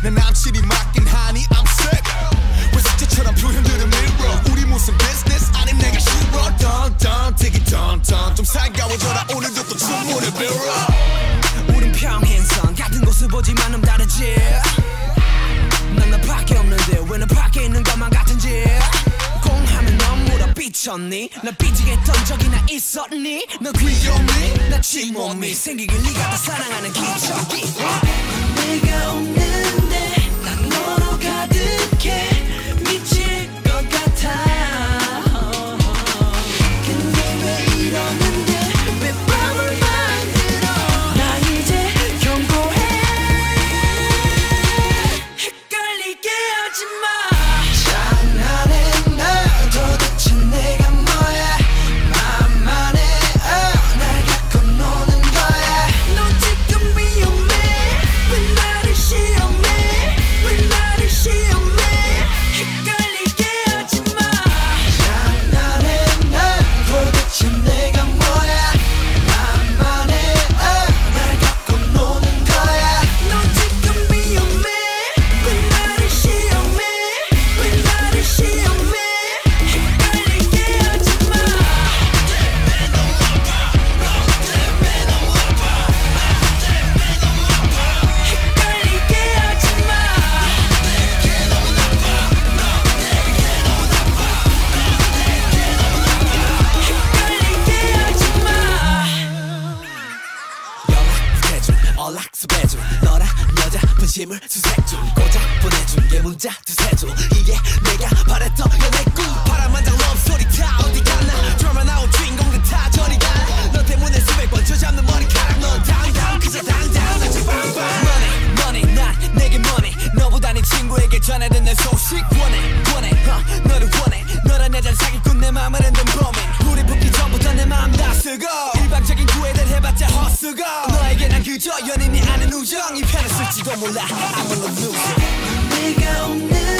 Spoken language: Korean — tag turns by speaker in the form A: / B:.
A: 내 남친이 맞긴 하니 I'm sick 왜 숙제처럼 표현들을 밀어 우리 무슨 비즈니스 아님 내가 싫어 던던 되게 던던 좀 살가워져라 오늘도 또 주문을 빌어
B: 우린 평행선 같은 곳을 보지만 좀 다르지 난 나밖에 없는데 왜 너 밖에 있는 것만 같은지 공하면 넌 물어 삐쳤니 날 삐지게 했던 적이나 있었니 너 귀엽니 나 쥐몸이 생기길 네가 다 사랑하는 기적이 내가 없는데 난 너로 가득해 미칠 것 같아 근데 왜 이러는데 왜 밤을 만들어 나 이제 경고해 헷갈리게 하지마 연락수배중 너랑 여자 분심을 수색중 고작 보내준 게 문자 두세 줄 이게 내가 바랬던 연애꿈 파란만장 러브스토리 다 어디 갔나 드라마 나온 주인공들 다 저리 가너 때문에 수백 번 쥐어잡는 머리카락 넌 당당 그저 당당 나 지금 money 난 내게 money 너보다 네 친구에게 전해든 내 소식 원해 너를 원해 너란 여자를 사기꾼 내 맘을 흔든 범인 우리 붙기 전부터 내 맘 다 쓰고 일방적인 구애를 해봤자 헛수고 너에게 난 그저 연인이 아닌 우정 이 편을 쓸지도 몰라 I'm a loser 내가 없는